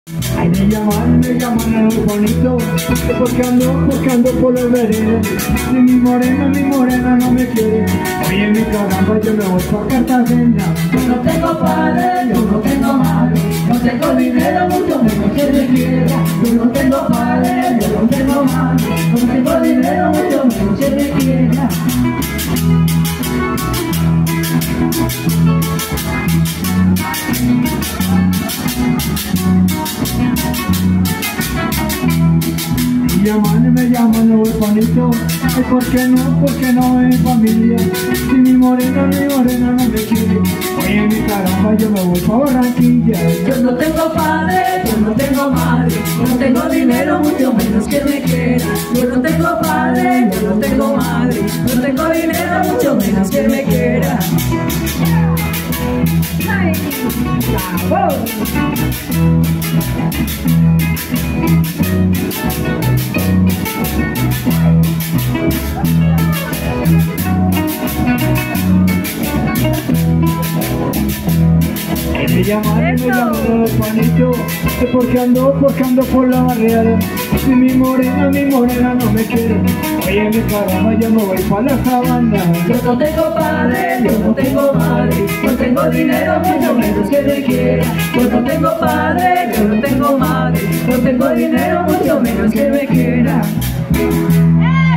Ay, me llaman a lo bonito, porque ando por la vereda. Si mi morena no me quiere, oye mi caramba, yo me voy pa' Cartagena. Yo no tengo padre, yo no tengo madre, no tengo dinero, mucho menos que me quiera. Yo no tengo padre, yo no tengo madre, no tengo dinero, mucho menos que me quiera. Me llaman, no voy bonito. Ay, ¿por qué no es familia? Si mi morena no me quiere, oye mi caramba, yo me voy pa' Barranquilla. Yo no tengo padre, yo no tengo madre, no tengo dinero, mucho menos que me quiera. Yo no tengo padre, yo no tengo madre, no tengo dinero, mucho menos que me quiera. ¡Ay! ¡Bravo! Me llaman los panitos, porque ando por la barriada. Si mi morena no me quiere, oye mi caramba, yo me voy pa' la sabana. Yo no tengo padre, yo no tengo madre, no tengo dinero, mucho menos que me quiera. Yo no tengo padre, yo no tengo madre, no tengo dinero, mucho menos que me quiera.